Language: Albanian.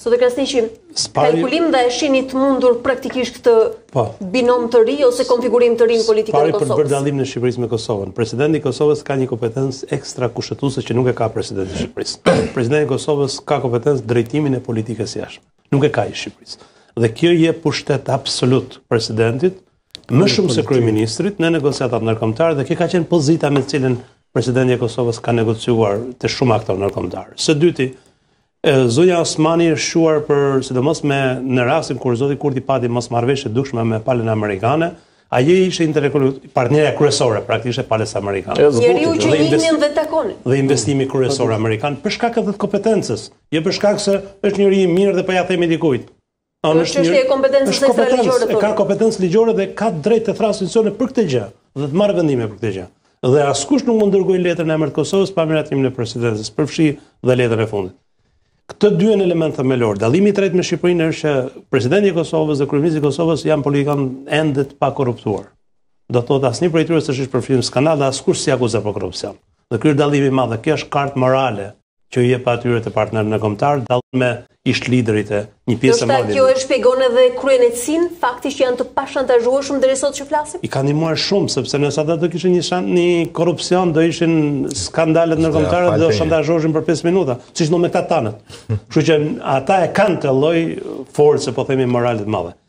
Zotë Krasniqi, kalkulim dhe e shini të mundur praktikisht këtë binom të ri ose konfigurim të ri në politikën e Kosovës? Për bërë dallim në Shqipërisë me Kosovën. Presidenti i Kosovës ka një kompetencë ekstra kushtetuese që nuk e ka presidenti i Shqipërisë. Presidenti i Kosovës ka kompetencë drejtimin e politikës jashtme. Nuk e ka i Shqipërisë. Dhe kjo jep pushtet absolut presidentit, më shumë se kryeministrit në negociatat ndërkombëtare, dhe kjo ka qenë pozita me cilën presidenti i Kosovës ka negociuar të shumë aktorë ndërkombëtar. Së dyti, zonja Osmani është shuar për, sidomos në rastin kur zoti Kurti pati mosmarrëveshje dukshme me palën amerikane, ajo ishte partnerja kryesore praktikisht e palës amerikane. Njeriu që njihnin dhe takonin. Dhe investimi kryesor amerikan për shkak të kompetencës, jo për shkak se është njëri i mirë dhe po ja themi dikujt. Është çështje e kompetencës ligjore. Ka kompetencë ligjore dhe ka drejt të thrasë institucione për këtë gjë dhe të marrë vendime për këtë gjë. Dhe askush nuk mund dërgojë letrën e emër të Kosovës pa miratimin e presidencës, përfshi dhe letrën e fundit. Këtë dy janë elementë themelor. Dallimi i tretë me Shqipërinë është që presidenti i Kosovës dhe kryeministri i Kosovës janë politikanë ende të pakorruptuar. Do të thotë asnjë prej tyre s'është përfshirë në skandal dhe askush si akuzon për korrupsion. Dhe ky është dallimi i madh. Kjo është kartë morale që i jep atyre të partnerë ndërkombëtar, dallim me ish liderit e një pjesë e madhe. Kjo e shpjegon edhe kryenetësinë, fakti që janë të pashantazhueshëm deri sot që flasim? I ka ndihmuar shumë, sepse nëse ata do kishin një korrupsion, do ishin skandalet ndërkombëtare dhe do shantazhoheshin për 5 minuta, siç do me këta tanët. Kështu që ata e kanë të lloj force, po themi morale të madhe.